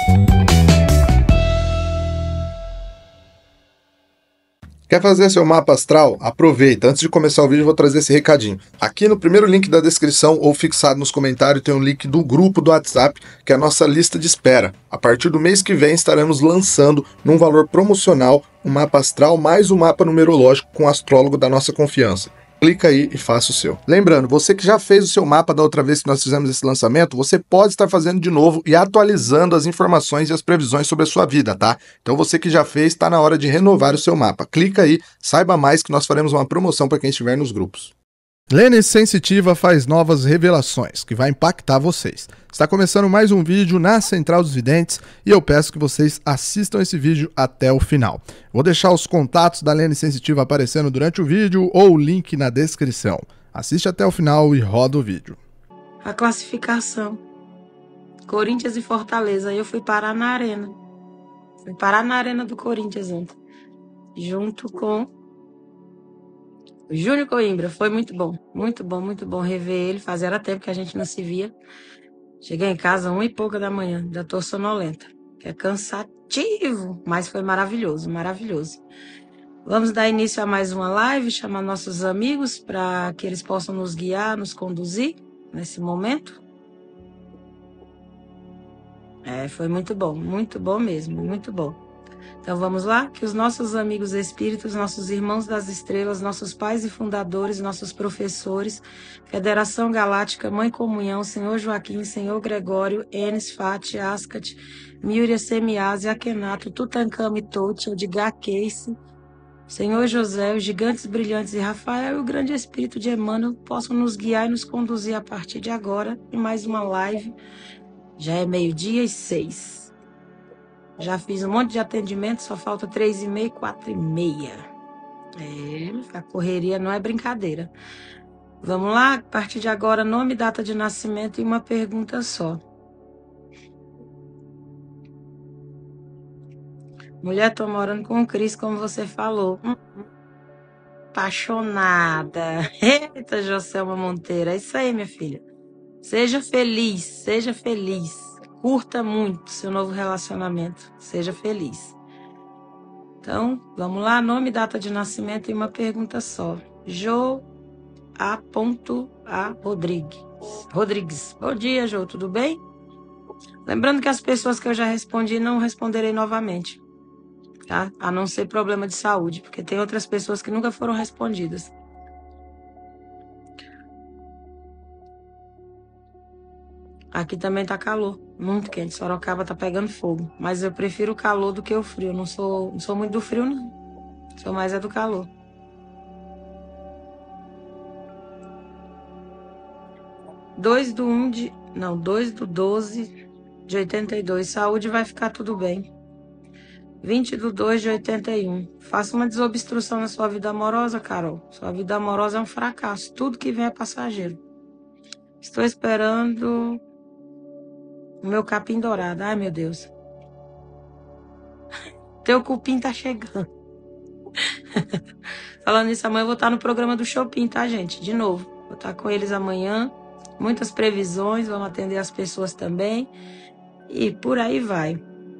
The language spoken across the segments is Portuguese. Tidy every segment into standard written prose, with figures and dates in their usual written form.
Quer fazer seu mapa astral? Aproveita! Antes de começar o vídeo, eu vou trazer esse recadinho. Aqui no primeiro link da descrição ou fixado nos comentários tem um link do grupo do WhatsApp, que é a nossa lista de espera. A partir do mês que vem estaremos lançando, num valor promocional, um mapa astral mais um mapa numerológico com o astrólogo da nossa confiança. Clica aí e faça o seu. Lembrando, você que já fez o seu mapa da outra vez que nós fizemos esse lançamento, você pode estar fazendo de novo e atualizando as informações e as previsões sobre a sua vida, tá? Então você que já fez, está na hora de renovar o seu mapa. Clica aí, saiba mais que nós faremos uma promoção para quem estiver nos grupos. Lene Sensitiva faz novas revelações que vai impactar vocês. Está começando mais um vídeo na Central dos Videntes e eu peço que vocês assistam esse vídeo até o final. Vou deixar os contatos da Lene Sensitiva aparecendo durante o vídeo ou o link na descrição. Assiste até o final e roda o vídeo. A classificação. Corinthians e Fortaleza. Eu fui parar na arena. Fui parar na arena do Corinthians ontem. Junto com Júnior Coimbra. Foi muito bom. Muito bom, muito bom rever ele. Fazia tempo que a gente não se via. Cheguei em casa 1h pouca da manhã. Ainda tô sonolenta. Que é cansativo. Mas foi maravilhoso, maravilhoso. Vamos dar início a mais uma live. Chamar nossos amigos para que eles possam nos guiar, nos conduzir nesse momento. Foi muito bom mesmo, muito bom. Então vamos lá, que os nossos amigos espíritos, nossos irmãos das estrelas, nossos pais e fundadores, nossos professores, Federação Galáctica, Mãe Comunhão, Senhor Joaquim, Senhor Gregório, Enes, Fati, Ascat, Miúria, Semiase, Akenato, Tutankhamon, Tote, Edgar Cayce, Senhor José, os gigantes brilhantes e Rafael e o grande espírito de Emmanuel possam nos guiar e nos conduzir a partir de agora em mais uma live. Já é 12h06. Já fiz um monte de atendimento, só falta 3h30, 4h30. A correria não é brincadeira. Vamos lá, a partir de agora, nome, data de nascimento e uma pergunta só. Mulher, tô morando com o Cris, como você falou. Apaixonada. Eita, Joselma Monteiro. É isso aí, minha filha. Seja feliz, seja feliz. Curta muito seu novo relacionamento. Seja feliz. Então, vamos lá. Nome, data de nascimento e uma pergunta só. A. Rodrigues. Bom dia, Jo. Tudo bem? Lembrando que as pessoas que eu já respondi não responderei novamente. Tá? A não ser problema de saúde. Porque tem outras pessoas que nunca foram respondidas. Aqui também tá calor, muito quente. Sorocaba tá pegando fogo. Mas eu prefiro o calor do que o frio. Não sou muito do frio, não. Sou mais do calor. 2/12 de 82. Saúde, vai ficar tudo bem. 20/2 de 81. Faça uma desobstrução na sua vida amorosa, Carol. Sua vida amorosa é um fracasso. Tudo que vem é passageiro. Estou esperando o meu capim dourado. Ai, meu Deus. Teu cupim tá chegando. Falando nisso, amanhã eu vou estar no programa do Chopin, tá, gente? De novo. Vou estar com eles amanhã. Muitas previsões, vamos atender as pessoas também. E por aí vai.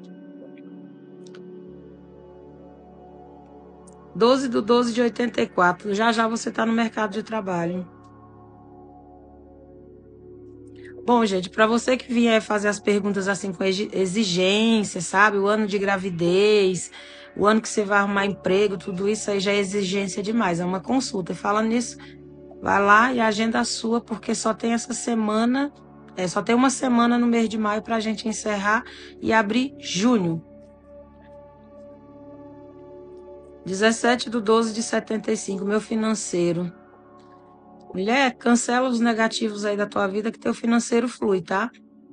12/12 de 84. Já você tá no mercado de trabalho. Bom, gente, para você que vier fazer as perguntas assim com exigência, sabe? O ano de gravidez, o ano que você vai arrumar emprego, tudo isso aí já é exigência demais. É uma consulta. E falando nisso, vai lá e agenda a sua, porque só tem essa semana, só tem uma semana no mês de maio pra gente encerrar e abrir junho. 17/12 de 75, meu financeiro. Mulher, cancela os negativos aí da tua vida que teu financeiro flui, tá?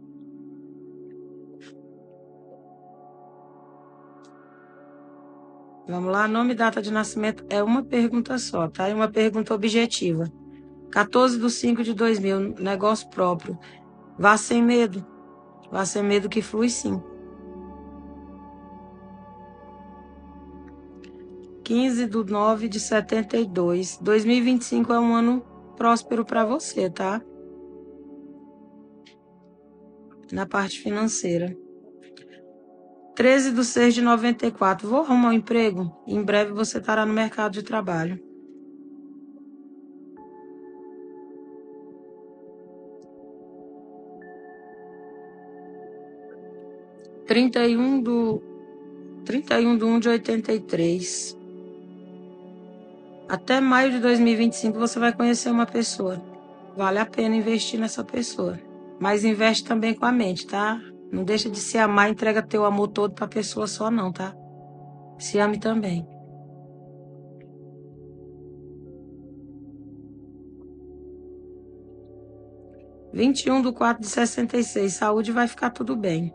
Vamos lá, nome e data de nascimento é uma pergunta só, tá? É uma pergunta objetiva. 14/5 de 2000, negócio próprio. Vá sem medo. Vá sem medo que flui sim. 15/9 de 72. 2025 é um ano próspero para você, tá? Na parte financeira. 13/6/94. Vou arrumar um emprego. Em breve você estará no mercado de trabalho. 31/1/83. Até maio de 2025 você vai conhecer uma pessoa. Vale a pena investir nessa pessoa. Mas investe também com a mente, tá? Não deixa de se amar e entrega teu amor todo pra pessoa só não, tá? Se ame também. 21/4/66. Saúde, vai ficar tudo bem.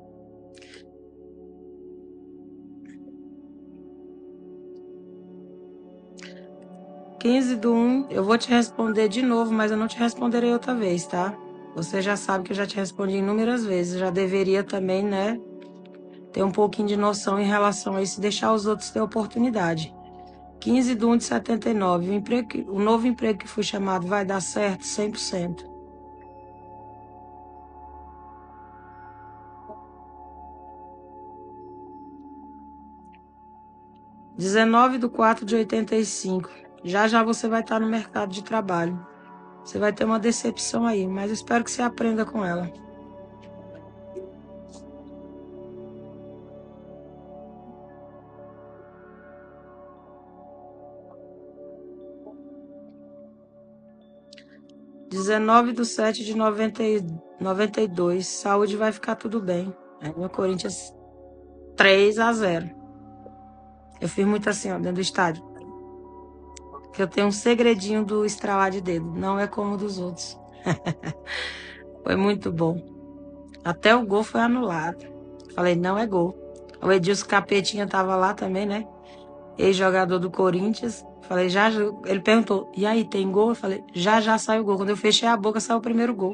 15/1. Eu vou te responder de novo, mas eu não te responderei outra vez, tá? Você já sabe que eu já te respondi inúmeras vezes. Já deveria também, né, ter um pouquinho de noção em relação a isso e deixar os outros ter oportunidade. 15/1/79. O novo emprego que fui chamado vai dar certo 100%. 19/4/85. Já já você vai estar no mercado de trabalho. Você vai ter uma decepção aí, mas eu espero que você aprenda com ela. 19/7/92. Saúde, vai ficar tudo bem. Aí meu Corinthians 3/0. Eu fiz muito assim, ó, dentro do estádio. Porque eu tenho um segredinho do estralar de dedo. Não é como o dos outros. Foi muito bom. Até o gol foi anulado. Falei, não é gol. O Edilson Capetinha tava lá também, né? Ex-jogador do Corinthians. Falei, já. Ele perguntou, e aí, tem gol? Eu falei, já saiu o gol. Quando eu fechei a boca, saiu o primeiro gol.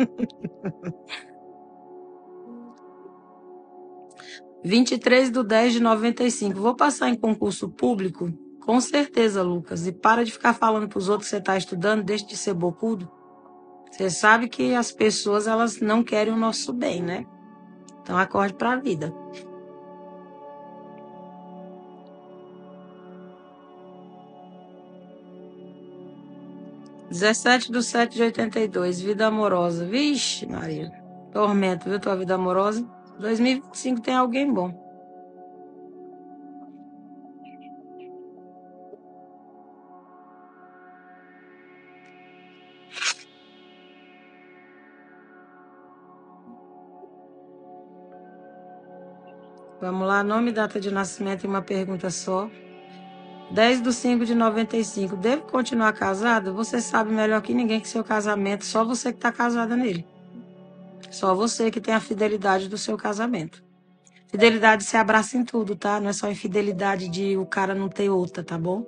23/10/95. Vou passar em concurso público? Com certeza, Lucas. E para de ficar falando para os outros que você está estudando, deixa de ser bocudo. Você sabe que as pessoas, elas não querem o nosso bem, né? Então acorde para a vida. 17/7/82. Vida amorosa. Vixe, Maria. Tormento, viu, tua vida amorosa? 2025 tem alguém bom. Vamos lá, nome e data de nascimento e uma pergunta só. 10/5/95. Devo continuar casado? Você sabe melhor que ninguém que seu casamento, só você que está casada nele. Só você que tem a fidelidade do seu casamento. Fidelidade se abraça em tudo, tá? Não é só infidelidade de o cara não ter outra, tá bom?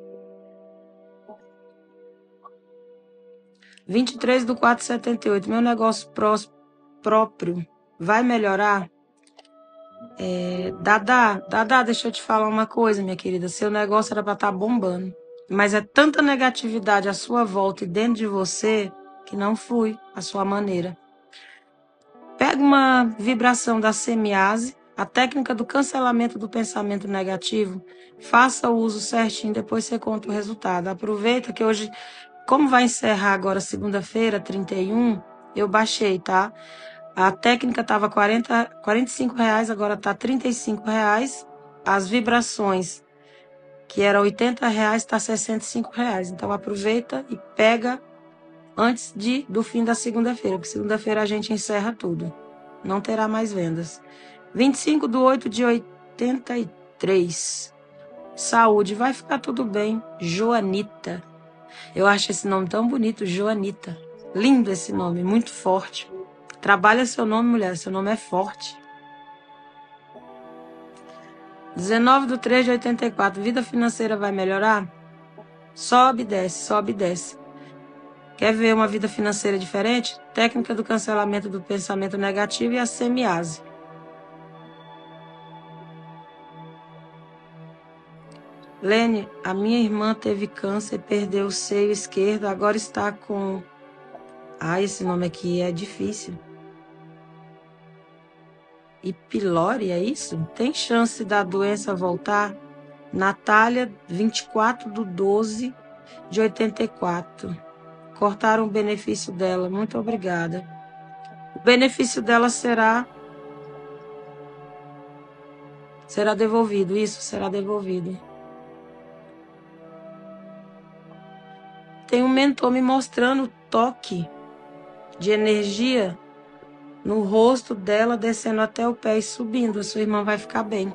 23/4/78. Meu negócio próprio vai melhorar? Dadá, deixa eu te falar uma coisa, minha querida. Seu negócio era para estar bombando. Mas é tanta negatividade à sua volta e dentro de você que não flui a sua maneira. Pega uma vibração da semiase, a técnica do cancelamento do pensamento negativo, faça o uso certinho, depois você conta o resultado. Aproveita que hoje, como vai encerrar agora segunda-feira, 31, eu baixei, tá? A técnica estava R$45, agora está R$35. As vibrações, que era R$80, está R$65. Então aproveita e pega antes do fim da segunda-feira, porque segunda-feira a gente encerra tudo. Não terá mais vendas. 25/8/83. Saúde, vai ficar tudo bem. Joanita. Eu acho esse nome tão bonito, Joanita. Lindo esse nome, muito forte. Trabalha seu nome, mulher, seu nome é forte. 19/3/84. Vida financeira vai melhorar? Sobe e desce, sobe e desce. Quer ver uma vida financeira diferente? Técnica do cancelamento do pensamento negativo e a semiase. Lene, a minha irmã teve câncer, perdeu o seio esquerdo, agora está com... esse nome aqui é difícil. E pylori, é isso? Tem chance da doença voltar? Natália, 24/12/84. Cortaram o benefício dela. Muito obrigada. O benefício dela será devolvido. Isso será devolvido. Tem um mentor me mostrando o toque de energia no rosto dela, descendo até o pé e subindo. A sua irmã vai ficar bem.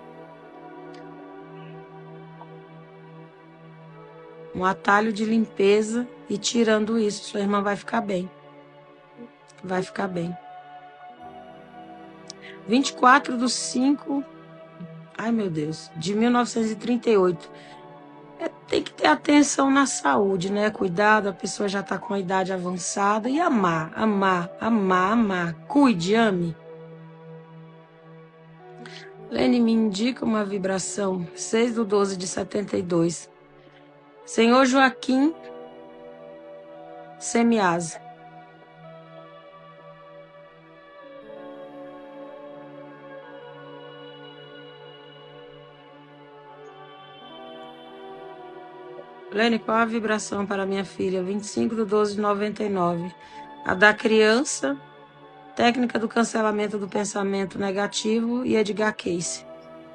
Um atalho de limpeza e tirando isso, sua irmã vai ficar bem. Vai ficar bem. 24/5, ai meu Deus, de 1938. Tem que ter atenção na saúde, né? Cuidado, a pessoa já está com a idade avançada. E amar, amar, amar, amar. Cuide, ame. Lene, me indica uma vibração. 6/12/72. Senhor Joaquim Semiasa. Lene, qual a vibração para minha filha? 25/12/99. A da criança, técnica do cancelamento do pensamento negativo e Edgar Cayce.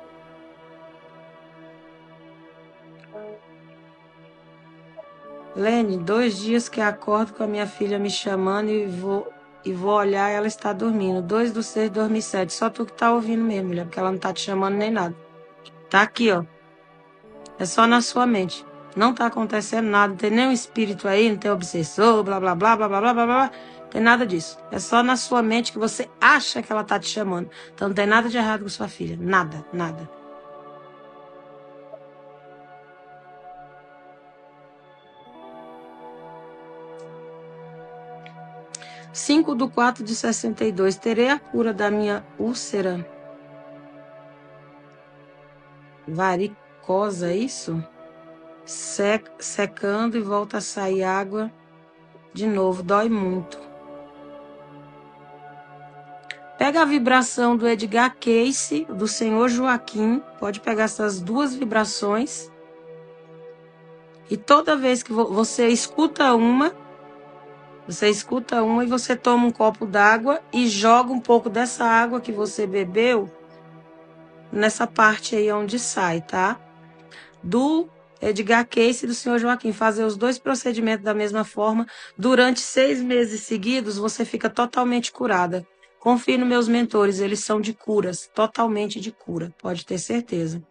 Lene, 2 dias que acordo com a minha filha me chamando e vou olhar, ela está dormindo. 2/6/2007. Só tu que tá ouvindo mesmo, mulher, porque ela não tá te chamando nem nada. Tá aqui, ó. É só na sua mente. Não tá acontecendo nada, não tem nenhum espírito aí, não tem obsessor, blá, blá, blá, blá, blá, blá, blá, blá. Não tem nada disso. É só na sua mente que você acha que ela tá te chamando. Então não tem nada de errado com sua filha. Nada, nada. – 5/4/62. Terei a cura da minha úlcera varicosa, isso? Secando e volta a sair água de novo, dói muito. Pega a vibração do Edgar Cayce, do Senhor Joaquim, pode pegar essas 2 vibrações, e toda vez que você escuta uma e você toma um copo d'água e joga um pouco dessa água que você bebeu nessa parte aí onde sai, tá? Do Edgar Cayce e do Senhor Joaquim, fazer os 2 procedimentos da mesma forma, durante 6 meses seguidos, você fica totalmente curada. Confie nos meus mentores, eles são de curas, totalmente de cura, pode ter certeza.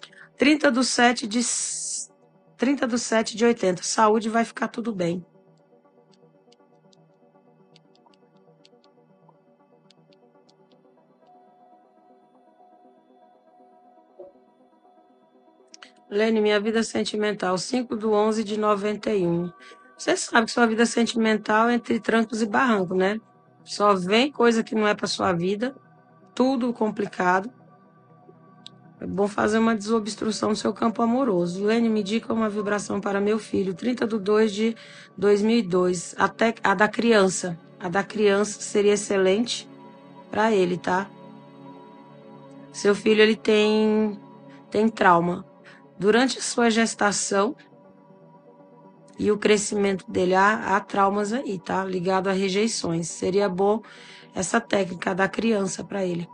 30/7/80, saúde, vai ficar tudo bem. Lene, minha vida sentimental, 5/11/91. Você sabe que sua vida sentimental é entre trancos e barrancos, né? Só vem coisa que não é para sua vida, tudo complicado. É bom fazer uma desobstrução no seu campo amoroso. Lene, me dica uma vibração para meu filho, 30/2/2002. Até a da criança. A da criança seria excelente para ele, tá? Seu filho, ele tem trauma. Durante a sua gestação e o crescimento dele, há traumas aí, tá? Ligado a rejeições. Seria bom essa técnica da criança para ele.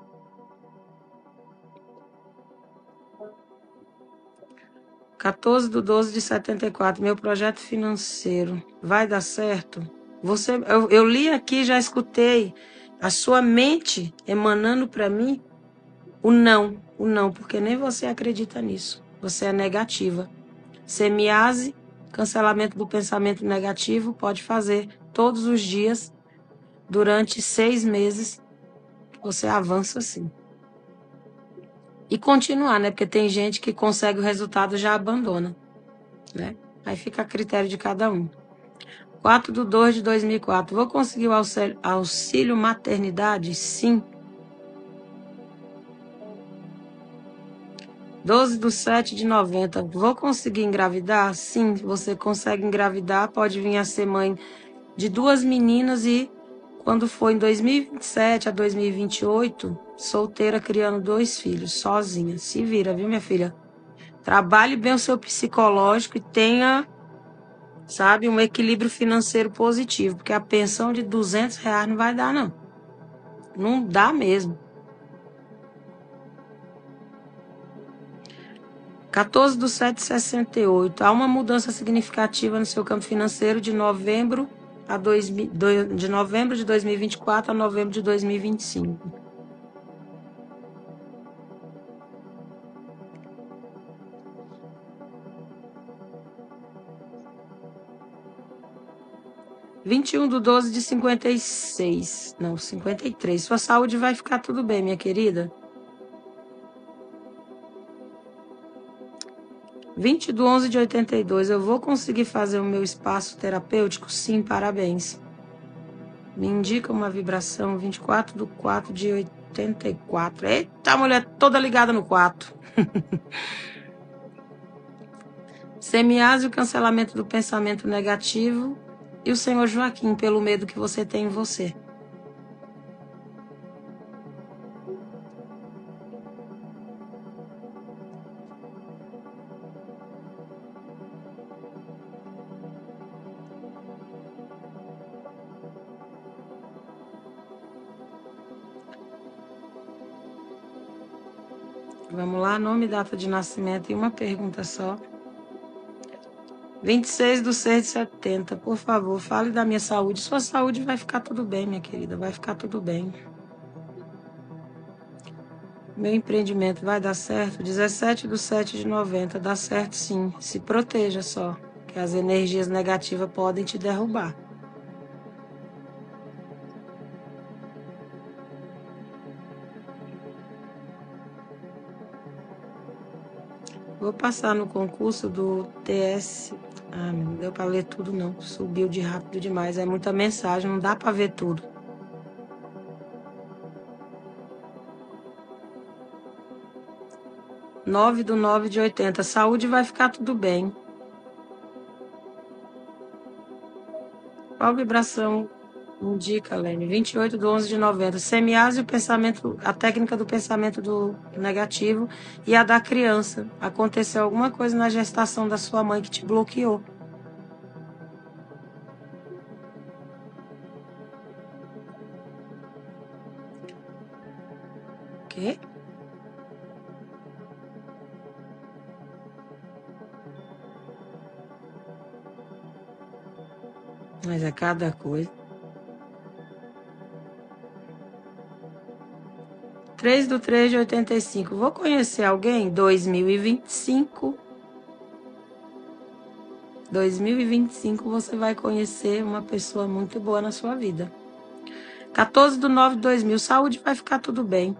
14/12/74. Meu projeto financeiro vai dar certo? Eu li aqui, já escutei a sua mente emanando para mim o não, porque nem você acredita nisso. Você é negativa. Semiase, cancelamento do pensamento negativo, pode fazer todos os dias, durante 6 meses, você avança assim. E continuar, né? Porque tem gente que consegue o resultado e já abandona, né? Aí fica a critério de cada um. 4/2/2004. Vou conseguir o auxílio maternidade? Sim. 12/7/90. Vou conseguir engravidar? Sim, você consegue engravidar. Pode vir a ser mãe de 2 meninas e Quando foi em 2027 a 2028, solteira, criando 2 filhos, sozinha. Se vira, viu, minha filha? Trabalhe bem o seu psicológico e tenha, sabe, um equilíbrio financeiro positivo, porque a pensão de R$ 200 não vai dar, não. Não dá mesmo. 14/7/68. Há uma mudança significativa no seu campo financeiro de novembro de 2024 a novembro de 2025. – 21/12/56. Não, 53. Sua saúde vai ficar tudo bem, minha querida. 20/11/82. Eu vou conseguir fazer o meu espaço terapêutico? Sim, parabéns. Me indica uma vibração. 24/4/84. Eita, mulher toda ligada no 4. Semiase, o cancelamento do pensamento negativo. E o Senhor Joaquim, pelo medo que você tem em você. Vamos lá, nome e data de nascimento e uma pergunta só. 26/6/70. Por favor, fale da minha saúde. Sua saúde vai ficar tudo bem, minha querida. Vai ficar tudo bem. Meu empreendimento vai dar certo? 17/7/90. Dá certo, sim. Se proteja só, que as energias negativas podem te derrubar. Vou passar no concurso do TS. Ah, não deu para ler tudo, não. Subiu de rápido demais. É muita mensagem, não dá para ver tudo. 9/9/80. Saúde vai ficar tudo bem. Qual vibração indica, Lene? 28/11/90. Semiase, o pensamento, a técnica do pensamento do negativo e a da criança. Aconteceu alguma coisa na gestação da sua mãe que te bloqueou. O quê? Mas é cada coisa. 3/3/85. Vou conhecer alguém? 2025. 2025 você vai conhecer uma pessoa muito boa na sua vida. 14/9/2000. Saúde vai ficar tudo bem.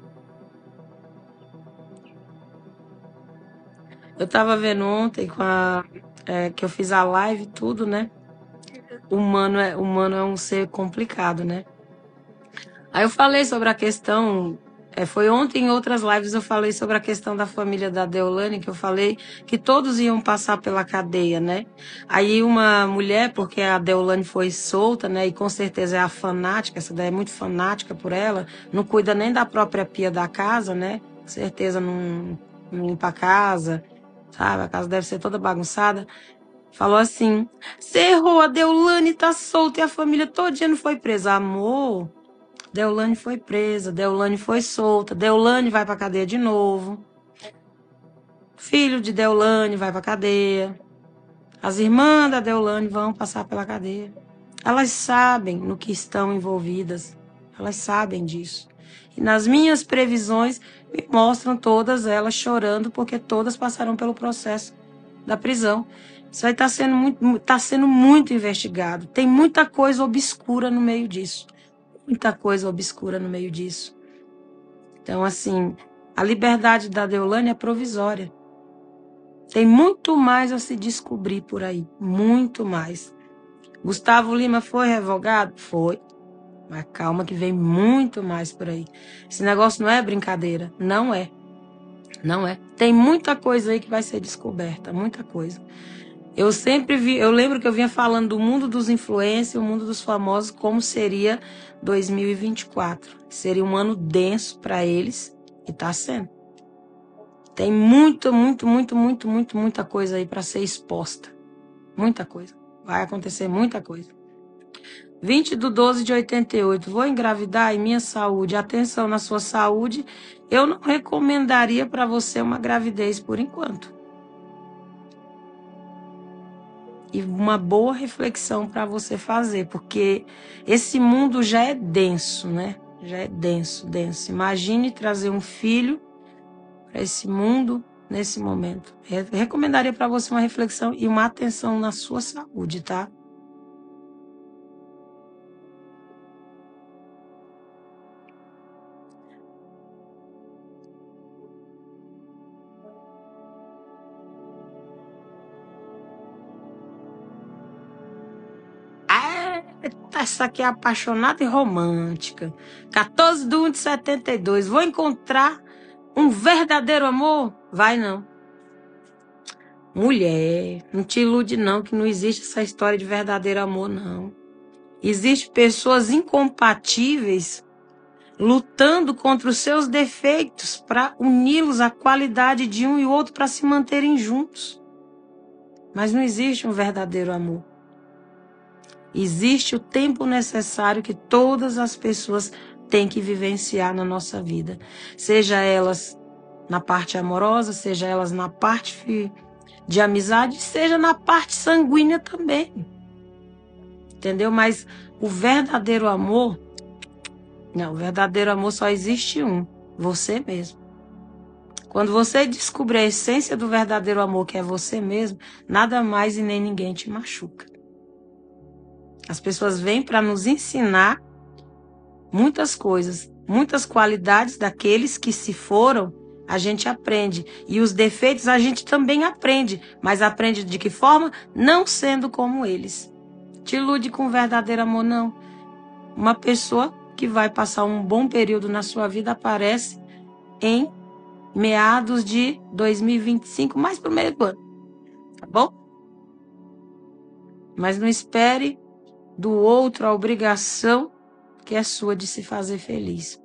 Eu tava vendo ontem que eu fiz a live e tudo, né? Humano é um ser complicado, né? Aí eu falei sobre a questão, foi ontem em outras lives eu falei sobre a questão da família da Deolane, que eu falei que todos iam passar pela cadeia, né? Aí uma mulher, porque a Deolane foi solta, né? E com certeza é a fanática, essa daí é muito fanática por ela, não cuida nem da própria pia da casa, né? Com certeza não limpa a casa, sabe? A casa deve ser toda bagunçada. Falou assim: você errou, a Deolane tá solta e a família todinha não foi presa. Amor, Deolane foi presa, Deolane foi solta, Deolane vai pra cadeia de novo. Filho de Deolane vai pra cadeia. As irmãs da Deolane vão passar pela cadeia. Elas sabem no que estão envolvidas. Elas sabem disso. E nas minhas previsões, me mostram todas elas chorando porque todas passaram pelo processo da prisão. Isso aí tá sendo muito investigado. Tem muita coisa obscura no meio disso. Muita coisa obscura no meio disso. Então, assim, a liberdade da Deolane é provisória. Tem muito mais a se descobrir por aí. Muito mais. Gustavo Lima foi revogado? Foi. Mas calma que vem muito mais por aí. Esse negócio não é brincadeira. Não é. Não é. Tem muita coisa aí que vai ser descoberta. Muita coisa. Eu lembro que eu vinha falando do mundo dos influencers, o mundo dos famosos, como seria 2024. Seria um ano denso para eles, e tá sendo. Tem muita coisa aí para ser exposta. Muita coisa. Vai acontecer muita coisa. 20/12/88. Vou engravidar e minha saúde. Atenção na sua saúde. Eu não recomendaria para você uma gravidez por enquanto. E uma boa reflexão para você fazer, porque esse mundo já é denso, né? Já é denso. Imagine trazer um filho para esse mundo nesse momento. Eu recomendaria para você uma reflexão e uma atenção na sua saúde, tá? Essa aqui é apaixonada e romântica. 14/1/72. Vou encontrar um verdadeiro amor? Vai não. Mulher, não te ilude não, que não existe essa história de verdadeiro amor, não. Existem pessoas incompatíveis lutando contra os seus defeitos para uni-los à qualidade de um e outro para se manterem juntos. Mas não existe um verdadeiro amor. Existe o tempo necessário que todas as pessoas têm que vivenciar na nossa vida. Seja elas na parte amorosa, seja elas na parte de amizade, seja na parte sanguínea também. Entendeu? Mas o verdadeiro amor... Não, o verdadeiro amor só existe um. Você mesmo. Quando você descobrir a essência do verdadeiro amor, que é você mesmo, nada mais e nem ninguém te machuca. As pessoas vêm para nos ensinar muitas coisas, muitas qualidades daqueles que se foram, a gente aprende. E os defeitos a gente também aprende. Mas aprende de que forma? Não sendo como eles. Te ilude com verdadeiro amor, não. Uma pessoa que vai passar um bom período na sua vida aparece em meados de 2025, mais pro meio do ano. Tá bom? Mas não espere do outro a obrigação que é sua de se fazer feliz.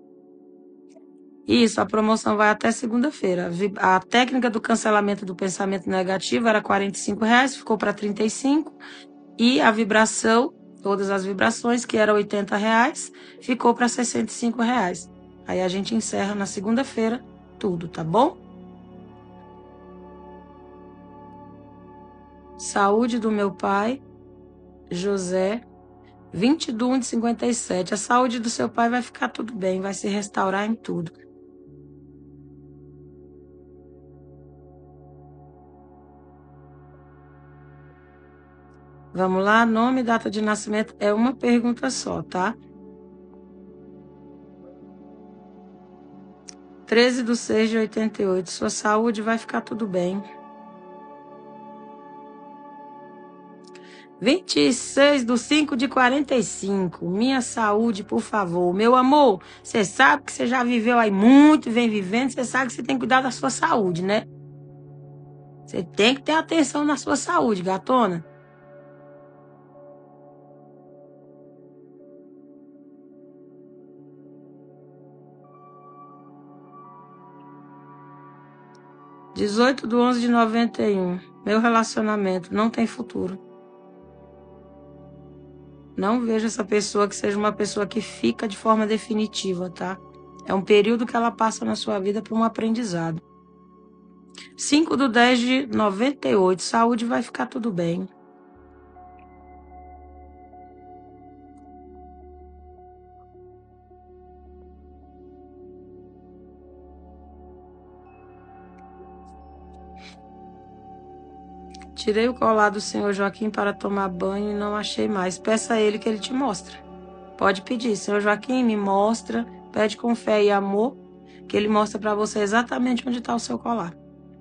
Isso, a promoção vai até segunda-feira. A técnica do cancelamento do pensamento negativo era R$45, ficou para R$35. E a vibração, todas as vibrações, que era R$80, ficou para R$65. Aí a gente encerra na segunda-feira tudo, tá bom? Saúde do meu pai, José, 20/1/57. A saúde do seu pai vai ficar tudo bem, vai se restaurar em tudo. Vamos lá, nome e data de nascimento é uma pergunta só, tá? 13/6/88. Sua saúde vai ficar tudo bem. 26/5/45. Minha saúde, por favor. Meu amor, você sabe que você já viveu aí muito, vem vivendo, você sabe que você tem que cuidar da sua saúde, né? Você tem que ter atenção na sua saúde, gatona. – 18/11/91. Meu relacionamento não tem futuro. Não vejo essa pessoa que seja uma pessoa que fica de forma definitiva, tá? É um período que ela passa na sua vida para um aprendizado. 5/10/98. Saúde vai ficar tudo bem. Tirei o colar do senhor Joaquim para tomar banho e não achei mais. Peça a ele que ele te mostra. Pode pedir. Senhor Joaquim, me mostra. Pede com fé e amor, que ele mostra para você exatamente onde está o seu colar.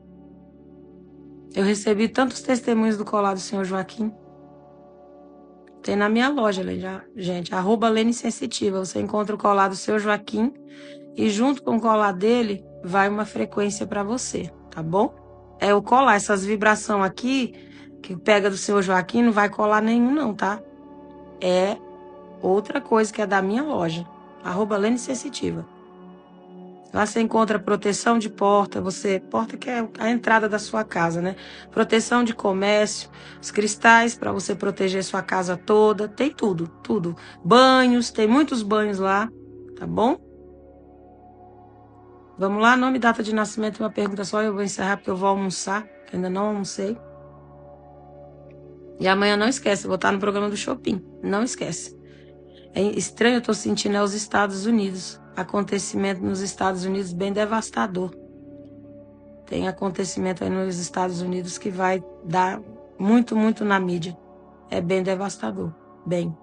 Eu recebi tantos testemunhos do colar do senhor Joaquim. Tem na minha loja, gente. @LeniSensitiva. Você encontra o colar do senhor Joaquim e junto com o colar dele vai uma frequência para você, tá bom? É o colar, essas vibrações aqui que pega do senhor Joaquim não vai colar nenhum não, tá? É outra coisa que é da minha loja, @Lene Sensitiva. Lá você encontra proteção de porta, porta que é a entrada da sua casa, né? Proteção de comércio, os cristais para você proteger sua casa toda, tem tudo, tudo. Banhos, tem muitos banhos lá, tá bom? Vamos lá, nome e data de nascimento, uma pergunta só, eu vou encerrar porque eu vou almoçar, que ainda não almocei. E amanhã não esquece, eu vou estar no programa do Shopping, não esquece. É estranho, eu tô sentindo os Estados Unidos. Acontecimento nos Estados Unidos bem devastador. Tem acontecimento aí nos Estados Unidos que vai dar muito, muito na mídia. É bem devastador, bem.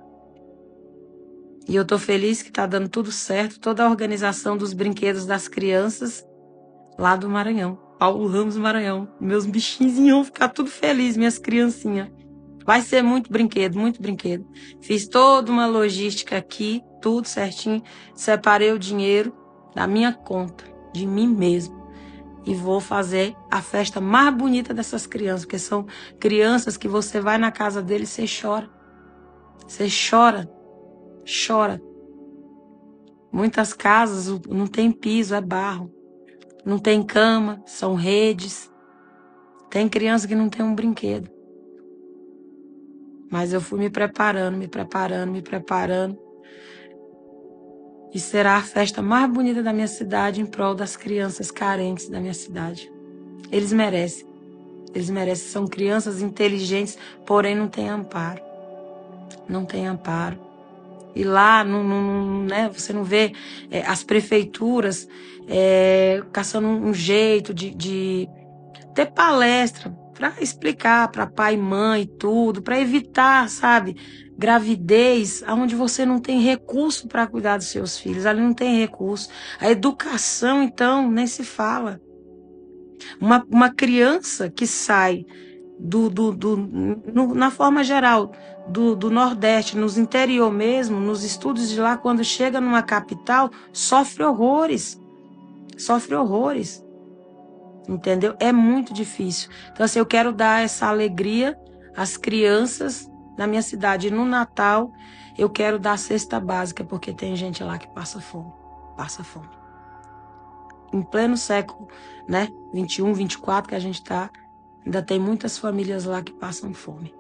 E eu tô feliz que tá dando tudo certo, toda a organização dos brinquedos das crianças lá do Maranhão. Paulo Ramos, Maranhão. Meus bichinhos vão ficar tudo felizes, minhas criancinhas. Vai ser muito brinquedo, muito brinquedo. Fiz toda uma logística aqui, tudo certinho. Separei o dinheiro da minha conta, de mim mesmo. E vou fazer a festa mais bonita dessas crianças, porque são crianças que você vai na casa deles e você chora. Você chora, chora. Muitas casas não tem piso, é barro. Não tem cama, são redes. Tem criança que não tem um brinquedo. Mas eu fui me preparando, me preparando, me preparando. E será a festa mais bonita da minha cidade em prol das crianças carentes da minha cidade. Eles merecem. Eles merecem. São crianças inteligentes, porém não têm amparo. Não tem amparo. E lá, né, você não vê as prefeituras caçando um jeito de ter palestra para explicar para pai e mãe tudo, para evitar, sabe, gravidez, onde você não tem recurso para cuidar dos seus filhos, ali não tem recurso. A educação, então, nem se fala. Uma criança que sai na forma geral, do Nordeste, nos interior mesmo, nos estudos de lá, quando chega numa capital, sofre horrores. Sofre horrores. Entendeu? É muito difícil. Então, assim, eu quero dar essa alegria às crianças da minha cidade. E no Natal, eu quero dar cesta básica, porque tem gente lá que passa fome. Passa fome. Em pleno século, né? 21, 24 que a gente tá, ainda tem muitas famílias lá que passam fome.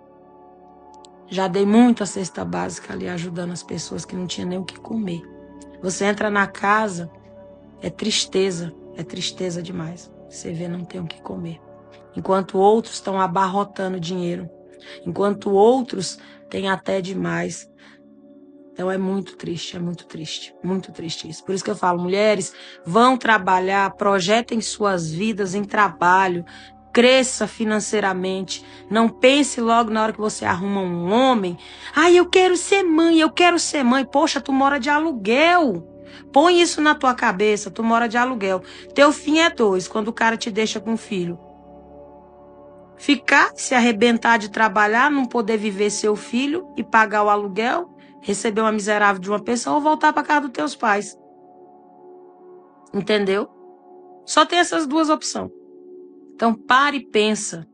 Já dei muita cesta básica ali, ajudando as pessoas que não tinham nem o que comer. Você entra na casa, é tristeza demais. Você vê, não tem o que comer. Enquanto outros estão abarrotando dinheiro. Enquanto outros têm até demais. Então é muito triste, muito triste isso. Por isso que eu falo, mulheres, vão trabalhar, projetem suas vidas em trabalho, cresça financeiramente. Não pense logo na hora que você arruma um homem. Ai, eu quero ser mãe, eu quero ser mãe. Poxa, tu mora de aluguel. Põe isso na tua cabeça, tu mora de aluguel. Teu fim é 2, quando o cara te deixa com filho. Ficar, se arrebentar de trabalhar, não poder viver seu filho e pagar o aluguel, receber uma miserável de uma pessoa ou voltar para casa dos teus pais. Entendeu? Só tem essas duas opções. Então, pare e pensa.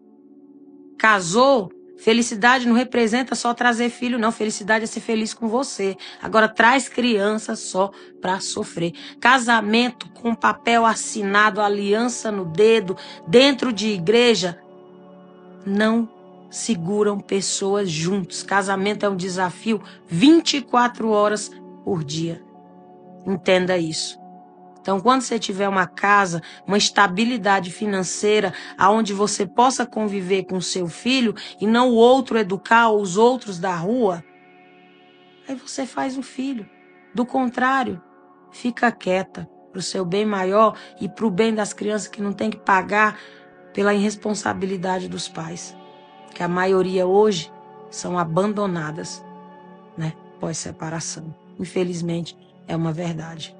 Casou, felicidade não representa só trazer filho, não. Felicidade é ser feliz com você. Agora, traz criança só para sofrer. Casamento com papel assinado, aliança no dedo, dentro de igreja, não seguram pessoas juntos. Casamento é um desafio 24 horas por dia. Entenda isso. Então, quando você tiver uma casa, uma estabilidade financeira, aonde você possa conviver com seu filho e não o outro educar os outros da rua, aí você faz um filho. Do contrário, fica quieta para o seu bem maior e para o bem das crianças que não tem que pagar pela irresponsabilidade dos pais. Que a maioria hoje são abandonadas, né, pós-separação. Infelizmente, é uma verdade.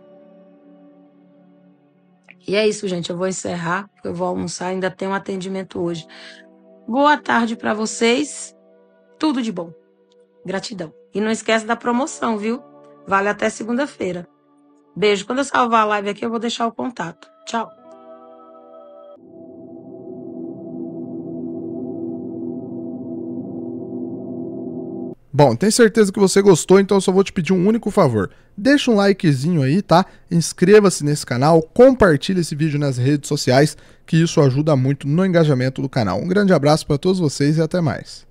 E é isso, gente. Eu vou encerrar, porque eu vou almoçar, ainda tem um atendimento hoje. Boa tarde para vocês. Tudo de bom. Gratidão. E não esquece da promoção, viu? Vale até segunda-feira. Beijo. Quando eu salvar a live aqui, eu vou deixar o contato. Tchau. Bom, tenho certeza que você gostou, então eu só vou te pedir um único favor. Deixa um likezinho aí, tá? Inscreva-se nesse canal, compartilhe esse vídeo nas redes sociais, que isso ajuda muito no engajamento do canal. Um grande abraço para todos vocês e até mais.